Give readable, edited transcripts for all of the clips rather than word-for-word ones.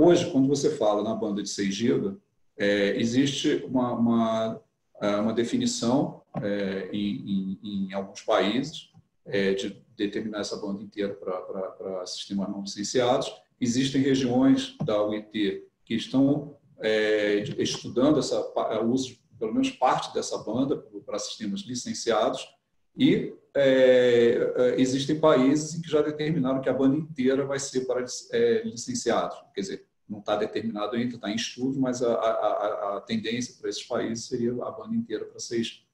Hoje, quando você fala na banda de 6 GB, existe uma definição em alguns países de determinar essa banda inteira para sistemas não licenciados. Existem regiões da UIT que estão estudando o uso, pelo menos parte dessa banda, para sistemas licenciados, e existem países em que já determinaram que a banda inteira vai ser para licenciados. Quer dizer, não está determinado ainda, está em estudo, mas a tendência para esses países seria a banda inteira para 6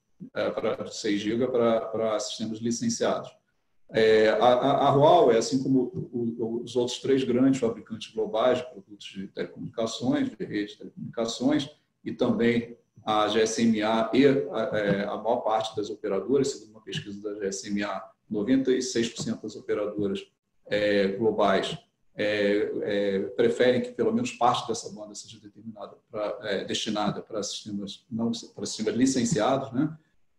GB para sistemas licenciados. A Huawei, assim como os outros 3 grandes fabricantes globais de produtos de telecomunicações, de redes de telecomunicações, e também a GSMA e a maior parte das operadoras, segundo uma pesquisa da GSMA, 96% das operadoras globais preferem que pelo menos parte dessa banda seja destinada para sistemas licenciados, né?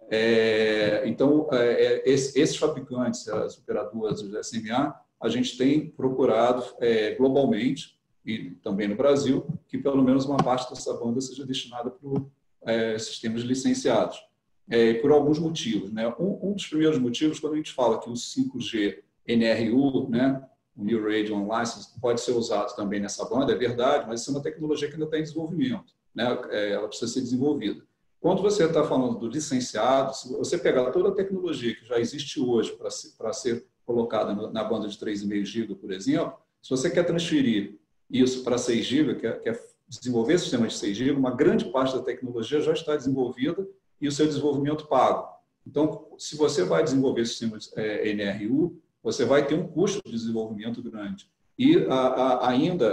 Então, esses fabricantes, as operadoras da SMA, a gente tem procurado globalmente, e também no Brasil, que pelo menos uma parte dessa banda seja destinada para sistemas licenciados, por alguns motivos, né? Um dos primeiros motivos, quando a gente fala que o 5G NRU, né, o New Radio License, pode ser usado também nessa banda, é verdade, mas isso é uma tecnologia que ainda está em desenvolvimento, né? Ela precisa ser desenvolvida. Quando você está falando do licenciado, se você pegar toda a tecnologia que já existe hoje para ser colocada na banda de 3,5 GB, por exemplo, se você quer transferir isso para 6 GB, quer desenvolver sistema de 6 GB, uma grande parte da tecnologia já está desenvolvida e o seu desenvolvimento pago. Então, se você vai desenvolver sistemas NRU, você vai ter um custo de desenvolvimento grande. E ainda,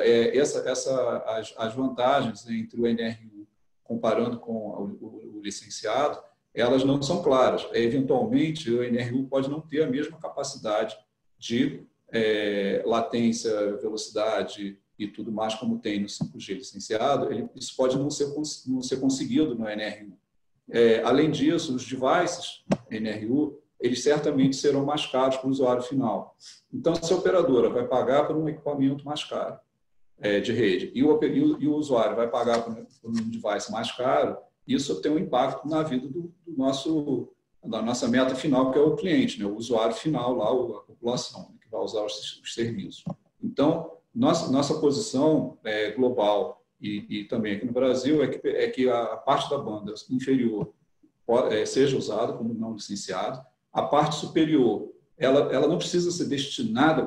as vantagens entre o NRU comparando com o licenciado, elas não são claras. Eventualmente, o NRU pode não ter a mesma capacidade de latência, velocidade e tudo mais como tem no 5G licenciado. Isso pode não ser conseguido no NRU. Além disso, os devices NRU, eles certamente serão mais caros para o usuário final. Então, se a operadora vai pagar por um equipamento mais caro de rede e o usuário vai pagar por um device mais caro, isso tem um impacto na vida da nossa meta final, que é o cliente, né? O usuário final, lá, a população, né, que vai usar os serviços. Então, nossa posição global e também aqui no Brasil é que a parte da banda inferior seja usada como não licenciado. A parte superior, ela não precisa ser destinada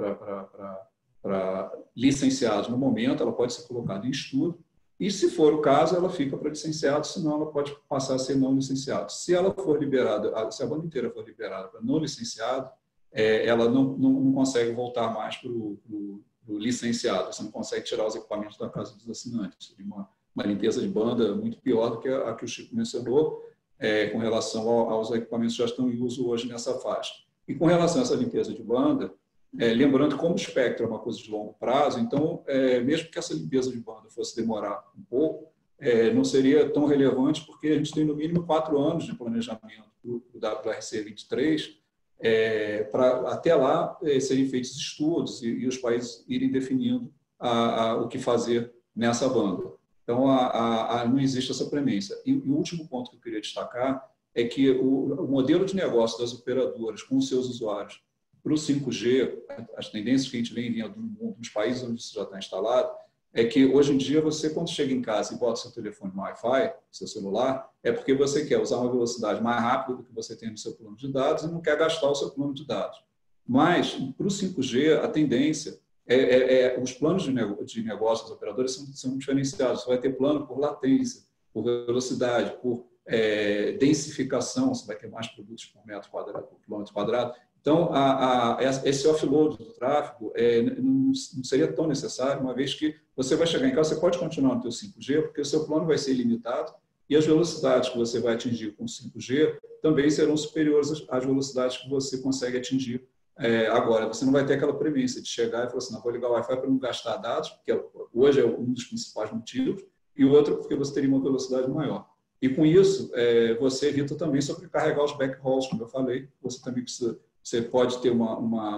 para licenciados no momento, ela pode ser colocada em estudo, e se for o caso, ela fica para licenciado, senão ela pode passar a ser não licenciado. Se ela for liberada, se a banda inteira for liberada para não licenciado, ela não consegue voltar mais para o licenciado, você não consegue tirar os equipamentos da casa dos assinantes. Seria uma limpeza de banda muito pior do que a que o Chico mencionou, com relação aos equipamentos que já estão em uso hoje nessa faixa. E com relação a essa limpeza de banda, lembrando que como o espectro é uma coisa de longo prazo, então, mesmo que essa limpeza de banda fosse demorar um pouco, não seria tão relevante, porque a gente tem no mínimo 4 anos de planejamento do WRC 23, para até lá serem feitos estudos e os países irem definindo o que fazer nessa banda. Então, não existe essa premência. E o último ponto que eu queria destacar é que o modelo de negócio das operadoras com os seus usuários para o 5G, as tendências que a gente vem vendo nos países onde isso já está instalado, é que hoje em dia você, quando chega em casa e bota seu telefone no Wi-Fi, seu celular, é porque você quer usar uma velocidade mais rápida do que você tem no seu plano de dados e não quer gastar o seu plano de dados. Mas, para o 5G, a tendência os planos de negócio das operadoras são diferenciados. Você vai ter plano por latência, por velocidade, por densificação, você vai ter mais produtos por metro quadrado, por quilômetro quadrado. Então, esse offload do tráfego não seria tão necessário, uma vez que você vai chegar em casa, você pode continuar no teu 5G, porque o seu plano vai ser ilimitado e as velocidades que você vai atingir com 5G também serão superiores às velocidades que você consegue atingir agora. Você não vai ter aquela premissa de chegar e falar assim, não, vou ligar o Wi-Fi para não gastar dados, porque hoje é um dos principais motivos, e o outro porque você teria uma velocidade maior. E com isso, você evita também sobrecarregar os backhauls, como eu falei, você também precisa. Você pode ter uma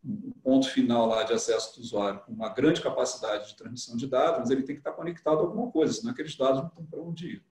um ponto final lá de acesso do usuário com uma grande capacidade de transmissão de dados, mas ele tem que estar conectado a alguma coisa, senão aqueles dados não têm para onde ir.